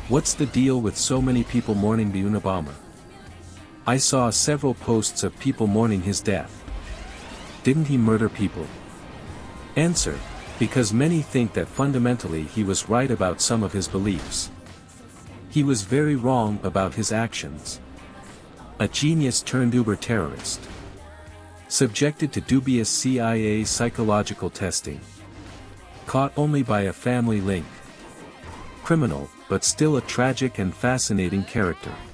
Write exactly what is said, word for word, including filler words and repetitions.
What's the deal with so many people mourning the unabomber? I saw several posts of people mourning his death. Didn't he murder people? Answer: because many think that fundamentally he was right about some of his beliefs. He was very wrong about his actions. A genius turned uber terrorist. Subjected to dubious C I A psychological testing. Caught only by a family link. Criminal, but still a tragic and fascinating character.